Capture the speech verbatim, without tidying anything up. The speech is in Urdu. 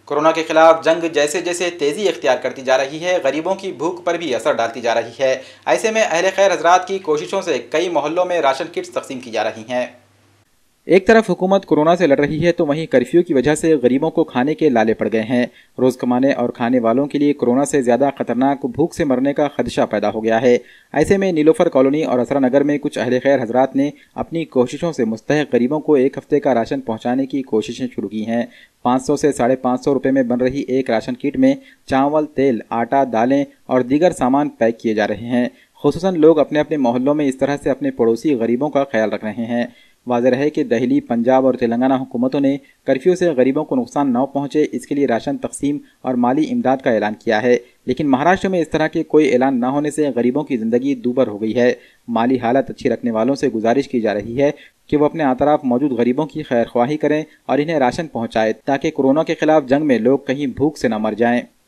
کورونا کے خلاف جنگ جیسے جیسے تیزی اختیار کرتی جا رہی ہے، غریبوں کی بھوک پر بھی اثر ڈالتی جا رہی ہے۔ ایسے میں اہل خیر حضرات کی کوششوں سے کئی محلوں میں راشن کٹس تقسیم کی جا رہی ہیں۔ ایک طرف حکومت کورونا سے لڑ رہی ہے تو وہیں کرفیو کی وجہ سے غریبوں کو کھانے کے لالے پڑ گئے ہیں۔ روز کمانے اور کھانے والوں کے لیے کورونا سے زیادہ خطرناک بھوک سے مرنے کا خدشہ پیدا ہو گیا ہے۔ ایسے میں نیلوفر کالونی اور اسرا نگر میں کچھ اہل خیر حضرات نے اپنی کوششوں سے مستحق غریبوں کو ایک ہفتے کا راشن پہنچانے کی کوششیں شروع کی ہیں۔ پانچ سو سے ساڑھے پانچ سو روپے میں بن رہی ایک راشن کٹ میں چاول، تیل، آٹا، دالیں اور دیگر سامان پیک کیے جا رہے ہیں۔ خصوصاً لوگ اپنے اپنے محلوں میں اس طرح سے اپنے پڑوسی غریبوں کا خیال رکھ رہے ہیں۔ واضح ہے کہ دہلی، پنجاب اور تلنگانہ حکومتوں نے کرفیو سے غریبوں کو نقصان نہ پہنچے اس کے لیے راشن تقسیم اور مالی امداد کا اعلان کیا ہے، لیکن مہاراشٹر میں اس طرح کے کوئی اعلان نہ ہونے سے غریبوں کی زندگی دوبر ہو گئی ہے۔ مالی حالت اچھی رکھنے والوں سے گزارش کی جا رہی ہے کہ وہ اپنے اطراف موجود غریبوں کی خیر خواہی کریں اور انہیں راشن پہنچائیں تاکہ کورونا کے خلاف جنگ میں لوگ کہیں بھوک سے نہ مر جائیں۔